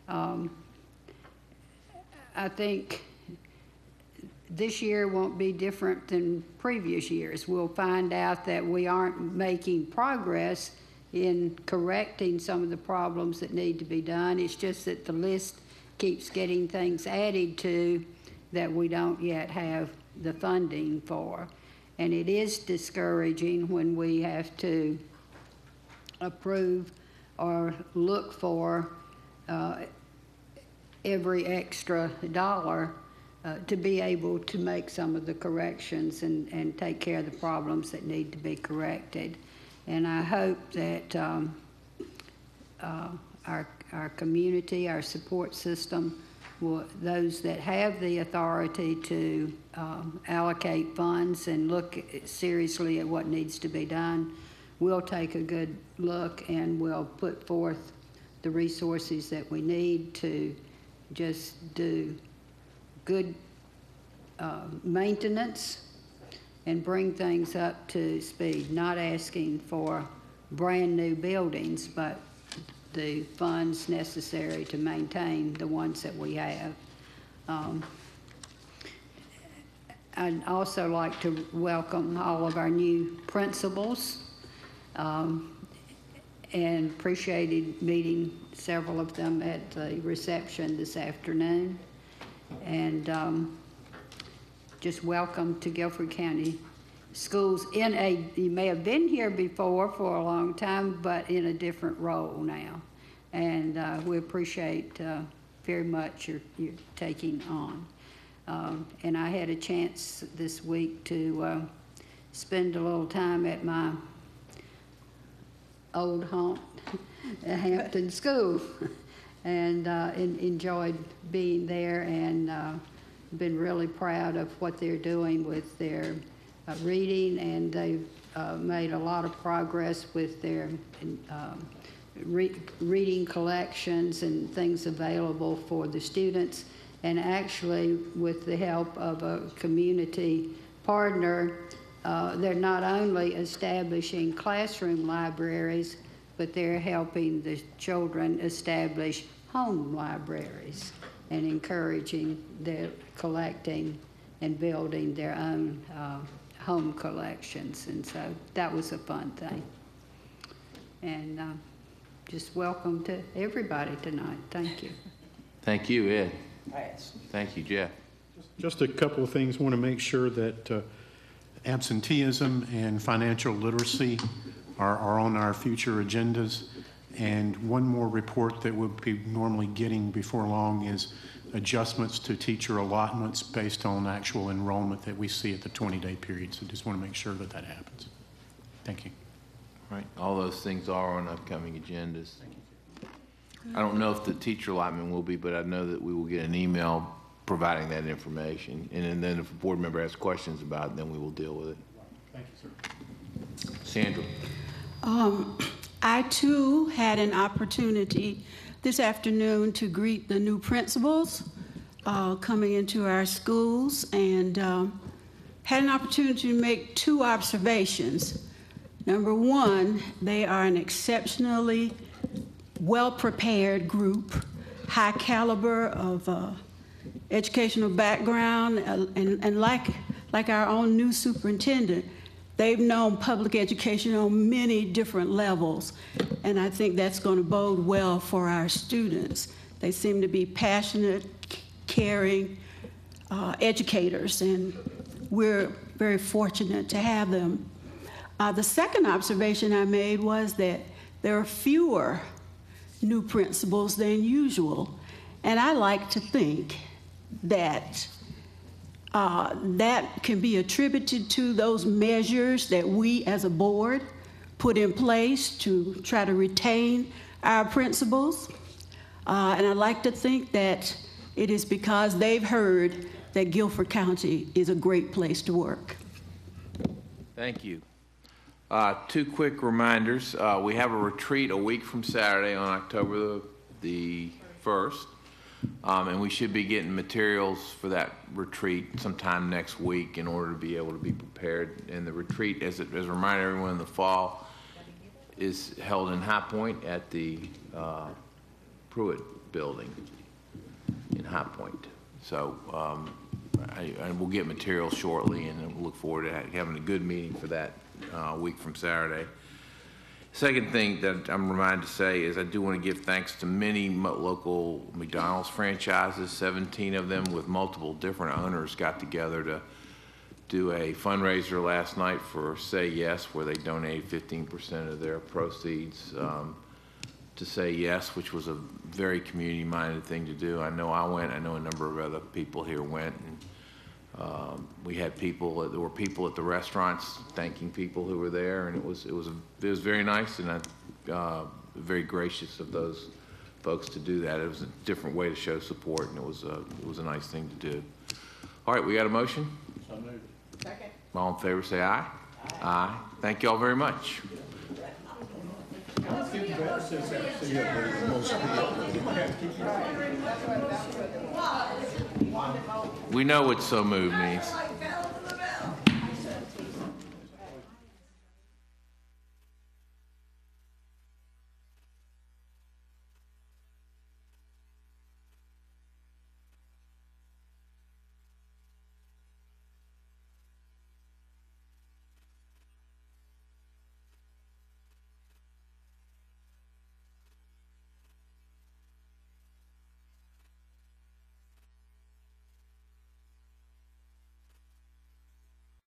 I think this year won't be different than previous years. We'll find out that we aren't making progress in correcting some of the problems that need to be done. It's just that the list keeps getting things added to that we don't yet have the funding for. And it is discouraging when we have to approve or look for every extra dollar to be able to make some of the corrections and take care of the problems that need to be corrected. And I hope that our community, our support system, those that have the authority to allocate funds and look seriously at what needs to be done, will take a good look and will put forth the resources that we need to just do good maintenance and bring things up to speed, not asking for brand new buildings, but the funds necessary to maintain the ones that we have. I'd also like to welcome all of our new principals and appreciated meeting several of them at the reception this afternoon. And just welcome to Guilford County Schools you may have been here before for a long time, but in a different role now. And we appreciate very much your taking on. And I had a chance this week to spend a little time at my old haunt, Hampton School, and enjoyed being there, and been really proud of what they're doing with their reading, and they've made a lot of progress with their reading collections and things available for the students. And actually, with the help of a community partner, they're not only establishing classroom libraries, but they're helping the children establish home libraries and encouraging their collecting and building their own home collections. And so that was a fun thing. And just welcome to everybody tonight. Thank you. Thank you, Ed. Thank you, Jeff. Just a couple of things. I want to make sure that absenteeism and financial literacy are on our future agendas. And one more report that we'll be normally getting before long is adjustments to teacher allotments based on actual enrollment that we see at the 20-day period. So just want to make sure that that happens. Thank you. All right. All those things are on upcoming agendas. I don't know if the teacher allotment will be, but I know that we will get an email providing that information. And then if a board member has questions about it, then we will deal with it. Thank you, sir. Sandra. I too had an opportunity this afternoon to greet the new principals coming into our schools, and had an opportunity to make two observations. Number one, they are an exceptionally well-prepared group, high caliber of educational background, and like our own new superintendent, they've known public education on many different levels, and I think that's going to bode well for our students. They seem to be passionate, caring educators, and we're very fortunate to have them. The second observation I made was that there are fewer new principals than usual, and I like to think that that can be attributed to those measures that we as a board put in place to try to retain our principals. And I like to think that it is because they've heard that Guilford County is a great place to work. Thank you. Two quick reminders. We have a retreat a week from Saturday on October the 1st. And we should be getting materials for that retreat sometime next week in order to be able to be prepared. And the retreat, as a reminder, everyone, in the fall is held in High Point at the Pruitt Building in High Point. So I will get materials shortly, and we'll look forward to having a good meeting for that week from Saturday. Second thing that I'm reminded to say is I do want to give thanks to many local McDonald's franchises. 17 of them with multiple different owners got together to do a fundraiser last night for Say Yes, where they donated 15% of their proceeds to Say Yes, which was a very community-minded thing to do. I know I went. I know a number of other people here went. And we had people. There were people at the restaurants thanking people who were there, and it was very nice, and very gracious of those folks to do that. It was a different way to show support, and it was a nice thing to do. All right, we got a motion. So moved. Second. All in favor, say aye. Aye. Thank you all very much. We know what so moved means.